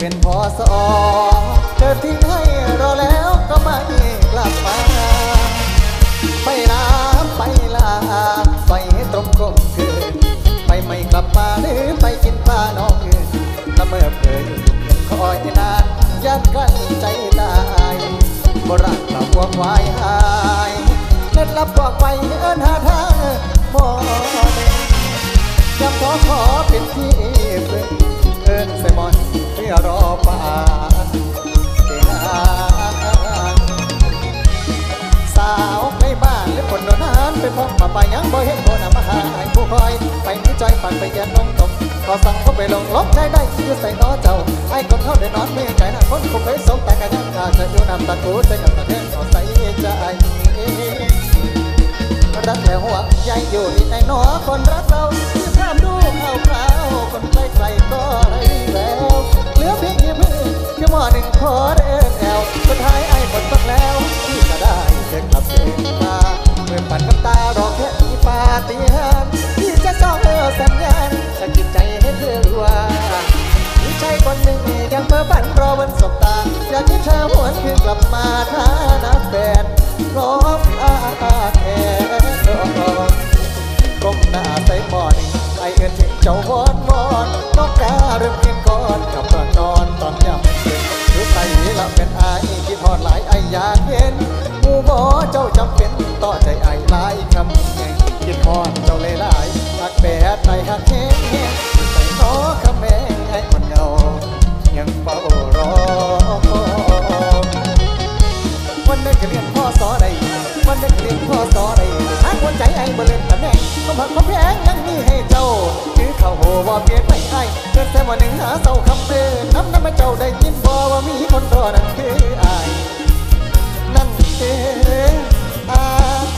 นพอสอเกิดทิ้งให้รอแล้วก็ไม่กลับมาไปลาไปลาไปตรงกลมเกินไปไม่กลับมาหรือไปกินปลาน้องเงินละเมื่อเกิดคอยนานยันกันใจตายโบราณกล่าววงวายหายเล็ดลับบอกไปเอิ้นหาทางมอเดยังขอเป็นที่พึ่งเอิ้นใส่มอนเพื่อรอป่าเกณฑ์สาวในบ้านหรือคนโดนหันไปพบมาไปยังบ่เห็นคนมาหาผู้คอยไปมีใจปั่นไปยันน้องตกก็สั่งเขาไปลงล็อกใจได้อยู่ใส่น้อเจ้าไอ้คนเขาได้นอนไม่ใจนะคนคงไปสงแต่กันยังกาจะอยู่นำตะกูใจกับตะเทนเอาใส่ใจรักแล้วหัวใจอยู่ในน้อคนรักเราที่ข้ามดูข่าวคราวคนใกล้ๆก็ไรแล้วเหลือเพียงที่พึ่งแค่หม้อหนึ่งขอเดินแอวสุดท้ายไอ้หมดพักแล้วที่จะได้เดินกลับเดินมาเมื่อปั่นกับตารอแค่มีปาฏิหาริย์ที่จะส่องสัญญาณจะจิตใจให้เธอรู้ว่ามีใจคนหนึ่งยังเมื่อฝันรอวันสบตาอยากให้เธอหวนคืนกลับมาท่าน้ำแฟนร้องอาแอนก้มหน้าใส่หมอนไอเอิญถึงเจ้าวอนน้องกาเริ่มกินก่อนกับตอนนอนตอนยำเย็นหรือใส่ละเป็นไอที่ทอดหลายไออยากเห็นมูบอเจ้าจำเป็นต่อใจไอหลายคำแห่งกินทอดเจ้าเลยหลายหักแปดในหักแห้งใส่น้อคำแม่ไอมันเงายังเฝ้ารอวันนึกเรียนพ่อสอใดวันนึกเรียนพ่อสอใดหากหัวใจไอ้บ่เล่นตำแหน่งต้องหักความแพงยังมีให้เจ้าถือเข้าโหว่าเปลี่ยนไปไอ้เกิดแต่วันหนึ่งหาเศร้าคำเดินน้ำมาเจ้าได้ยินบ่ว่ามีคนรอนั่นคือไอ้นั่นคือไอ้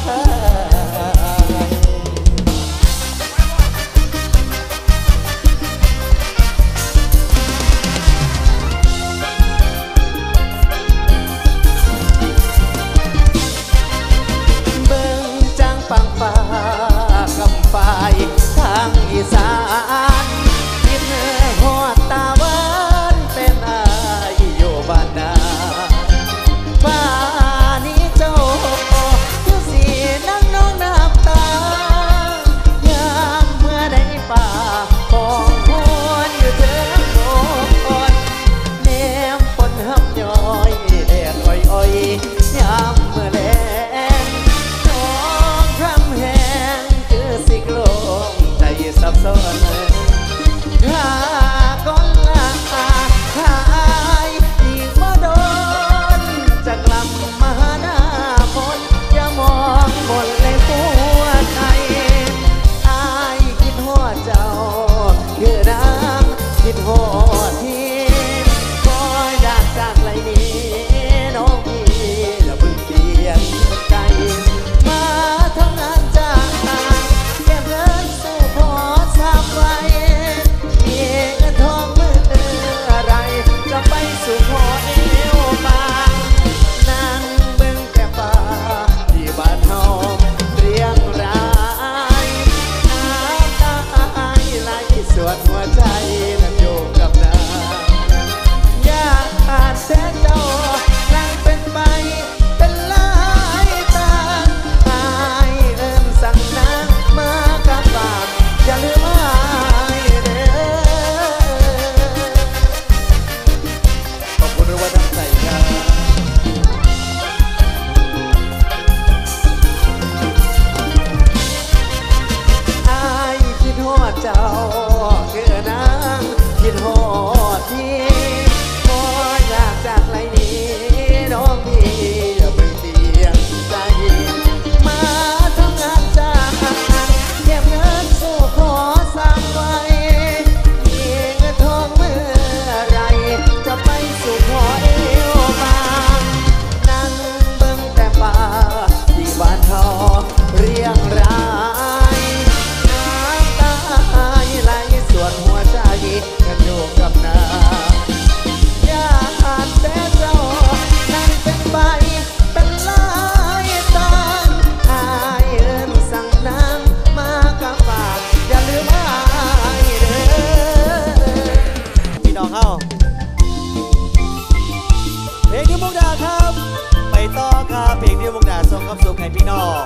ทางอีสานกินหอดตาหวานเป็นอายอยู่บ้านนาป่านี้เจ้าอยู่สีนั่งน้องน้ำตายามเมื่อได้ป่าของพวนอยู่เถิงโคนแนมฝนห้ำย้อยแดดอ้อยยามเมื่อแลงน้องคำแหงคือสิกลมสับสนถ้าก่อนลาถ้าอายอีกบ่โดนจะกลับมาหน้าฝนอย่ามองหมดเลยหัวใจอายคิดฮอดเจ้าคือน้ำคิดฮอดที่คอยอยากจากไรนี้น้องพี่จะเพิ่งเปลี่ยนใจมาทำงานจากเก็บเงินสู้พอทำไว้มีเงินทองเมื่อไรจะไปสู่ขอเอวบางนั่งเบิ่งแต่ป่าที่บ้านเฮาเรียงรายน้ำตาไหลสวดหัวใจนั้นโยกกับน้ำอยากอาจแสนเจ้านั่งเป็นไปเป็นลายตาอายเอิ้นสั่งนางมากับบ้านอย่าลืมอายเด้อขอบคุณด้วยว่าตั้งใจครับอายคิดฮอดเจ้าคือนางคิดฮอดที่พออยากจากไรนี้น้องพี่อย่าเพิ่งเปลี่ยนใจมาทำงานจากเก็บเงินสู้ขอสร้างไว้มีเงินทองเมื่อไรจะไปสู่ขอเอวบางนั่งเบิ่งแต่ป่าที่บ้านเฮาเรียงรายน้ำตาไหลสวดหัวใจกันอยู่กับน้ำงความสุขให้พี่น้อง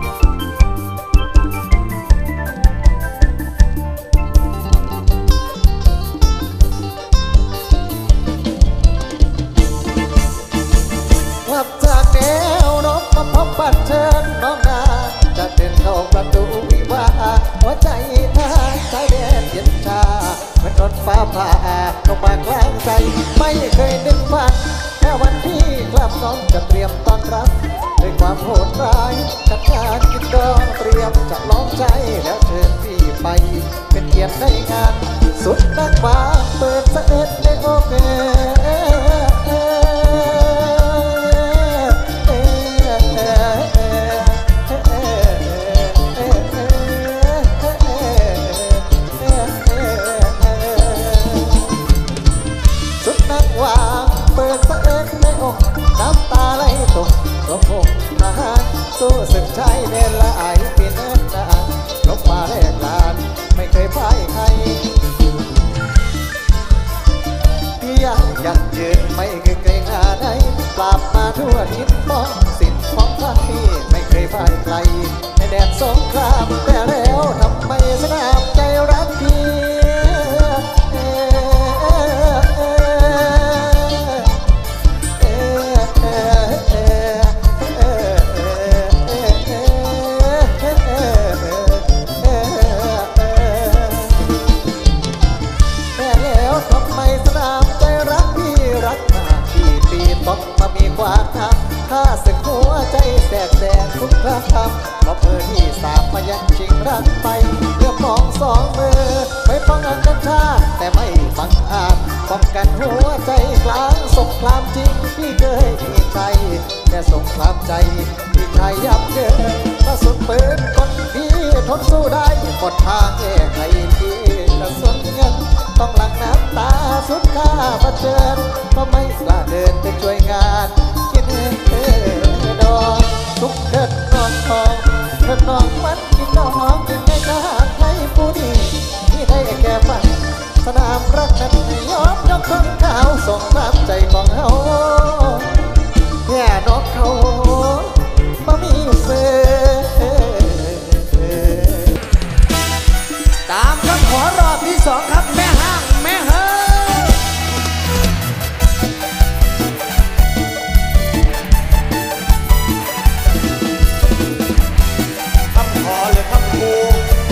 ขับจากแนวนกมาพบบัดเชิญน้องนาจะเดินเข้าประตูวิวาหัวใจทางสายแดนเย็นชาเหมือนรถฟ้าผ่าลงมากลางใจไม่เคยนึกฝันแค่วันที่กลับน้องจะเตรียมต้อนรับด้วยความโหดร้ายจัดงานกินดองเตรียมจะล้อมใจแล้วเชิญพี่ไปเป็นเกียรติในงานสุดนักมาเปิดสะเอ็ดในโอเควางเปิดสะเอ็ดในอกน้ำตาไหลตกก็คงทหารสู้ศึกชายแดนละอายปีนนานลบมาแลกลานไม่เคยพ่ายใครยังยืนไม่เคยเกรงอาใดปราบมาทั่วทิศป้องสิทธิ์ของพระพี่ไม่เคยพ่ายใครในแดนสงครามแต่แล้วทำไมสนามใจรักพี่ต้องมามีความทำข้าศึกหัวใจแสกแสกทุกครั้งทำเพราะมือที่สามมายังชิงรักไปเพื่อมองสองมือไม่ป้องกันชาติแต่ไม่บังอาจป้องกันหัวใจกลางสงครามจริงพี่เคยมีใจแต่สงครามใจพี่ชายยับเยินกระสุนปืนคนพี่ทนสู้ได้กดทางแก้ไขพี่กระสุนเงินต้องหลั่งน้ำตาสุดข้าเผชิญก็ไม่กล้าเดินไปช่วยงานกินดองทุกเดินนอนทองเดินนองมันกินน้องกินในทหารให้ผู้ดีที่ได้แก่ฝันสนามรักนั้นยอมยกคนขาวส่งน้ำใจของเฮาแค่นกเขาบ่มีเฟืตามคำขอรอบที่สองครับแม่ห้างแม่เฮอคำขอหรือคำกู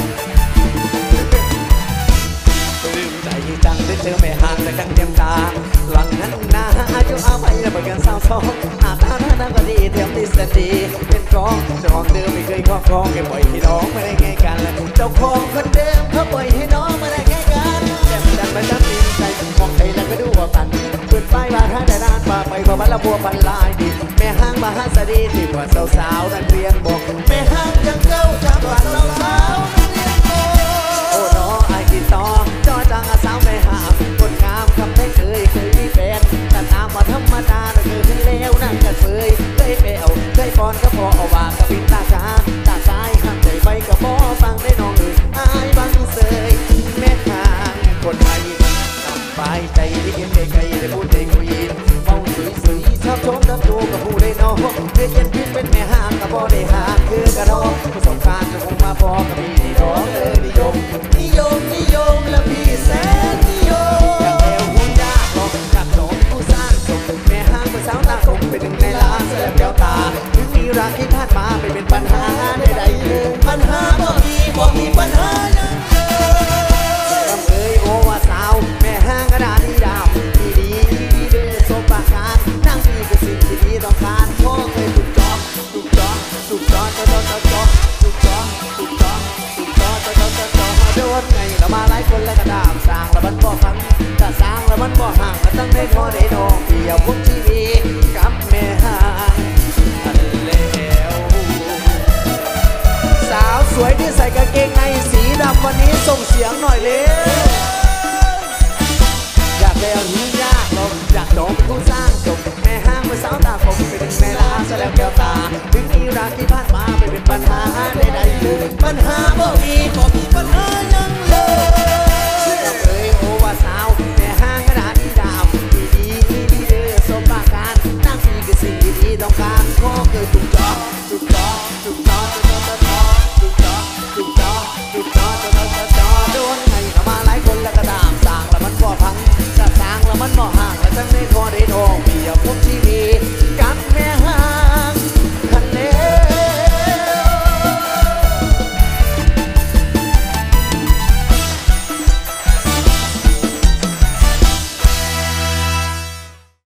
ตื่นใจจังได้เจอแม่ห้างแต่กันเต็มตาหลังนั้นนาอายุเอาไว้แล้วเบิกกันสาวสองอาตาหน้าก็ดีเตรียมที่สันดีเป็นกองเจ้าของเดิมไม่เคยครอบครองแค่ปล่อยให้น้องไม่ได้ไงกันเจ้าของคนเดิมเขาปล่อยให้น้องไม่ได้ไงกันแต่ดันมาจับตีนใจมองใครแล้วก็ดูว่ากันเปิดไฟมาท่าแต่นานมาไปพอบันละบัวบันลายดีแม่ห้างมาหาสดีที่กว่าสาวๆนักเรียนบอกแม่ห้างยังเก้าจังกว่าสาวๆนักเรียนบอกโอ้น้อไอ้กินต่อจอจังสาวแม่ห้างคนงามคำไม่เคยมีแฟนแต่ตามมาธรรมดานั่นคือให้แล้วนั่งกันเฟยเคยเปลวเคยปอนก็พอเอาว่ากระปินตาช้าตาซ้ายหักใจไปก็พอฟังได้น้องเอ๋ยอายบังเสยแม่ห้างคนไทยสบายใจที่เห็นไกลๆได้พูดได้คุยเมาสวยๆชอบชมดังดูกับผู้ได้น้องเรียนเย็นพิษเป็นแม่ห้างก็พอได้ห่างคือกระดองประสบการณ์จะคงมาพอกับพี่น้องนิยมนิยมนิยมและพี่แสนนิยมจากแถวหุ่นยากบอกจากโดนผู้สร้างส่งแม่ห้างเป็นสาวตาคงเป็นหนึ่งในล้านเสียแก้วตาถึงมีรักที่ผ่านมาไม่เป็นปัญหาใดๆเลยปัญหาบ่มีปัญหายังเอ้ยโอว่าสาวแม่ห้างกระดานที่ดาวดีเดือดสมปากการนั่งมีเป็นสิ่งที่ดีต้องการพ่อเคยถูกจองถูกจองถูกจองถูกจองถูกจองถูกจองถูกจองมาโดนไงเรามาหลายคนแล้วก็ดามสร้างแล้วมันบ่ฟังถ้าสร้างแล้วมันบ่ห่างแล้วตั้งได้พอได้น้องเดียวพวกทีวีกับแม่ห้างอันแล้วสาวสวยที่ใส่กางเกงในสีดำวันนี้ส่งเสียงหน่อยเลยอยากแล้วหิวยากลมอยากโดนเป็นผู้สร้างจบแม่ห้างเป็นสาวตาคมเป็นแม่ลาซะแล้วแก้วตาถึงมีรักที่ผ่านมาไม่เป็นปัญหาใดๆเลยปัญหาบ่มีปัญหายังเลยเอ้ยโอว่าสาวแม่ห้างกระดาษที่ดาวดีเด้อสมปากการนั่งมีกับสิ่งดีๆต้องการขอเคยถูกจอถูกต้องถูกต้องถูกต้อง